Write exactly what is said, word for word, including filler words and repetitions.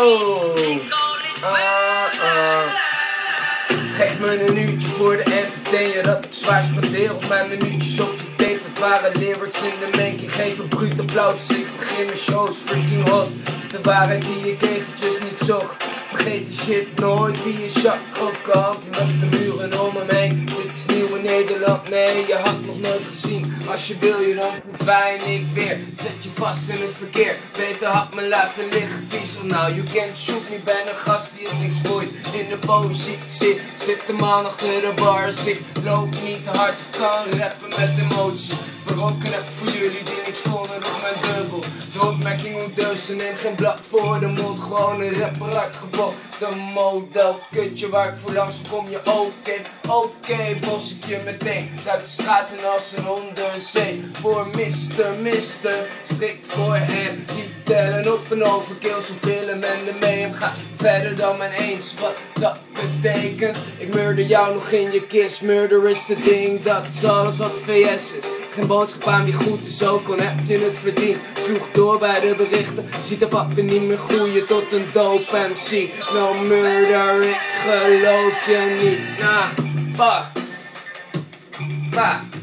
Oh, ah, ah. Geef me een uurtje voor de entertainer dat ik zwaar spendeer op mijn minuutjes op je tape. Dat waren lyrics in de making, geef een bruut applaus. Ik begin mijn shows freaking hot. De waarheid die ik eventjes niet zocht. Vergeet die shit nooit, wie is Sjaakcl kant die met de muren om hem heen. Dit is nieuw in Nederland, nee je had nog nooit gezien. Als je wil je dan verdwijn ik weer. Zet je vast in het verkeer, beter had me laten liggen vies. Nou you can't shoot me, ben een gast die het niks boeit. In de poëzie zit, zit de man achter de bars. Ik loop niet te hard of kan rappen met emotie. Berokken heb voor jullie die niks vonden op mijn dubbel. De opmerking hoe dus, neem geen blad voor de mond. Gewoon een rapper uitgebouwd. De model kutje waar ik voor langs kom je ook in. Oké, okay, bos ik je meteen uit de straten als een onderzee. Voor mister, mister, strikt voor hem. Die tellen op een overkill, zoveel en de mee gaat verder dan mijn eens. Wat dat betekent, ik murder jou nog in je kist. Murder is de ding, dat is alles wat V S is. Geen boodschap aan wie goed is, ook al heb je het verdiend. Sloeg door bij de berichten, ziet de pappen niet meer groeien tot een dope M C. No murder, ik geloof je niet. Nah, bah, bah.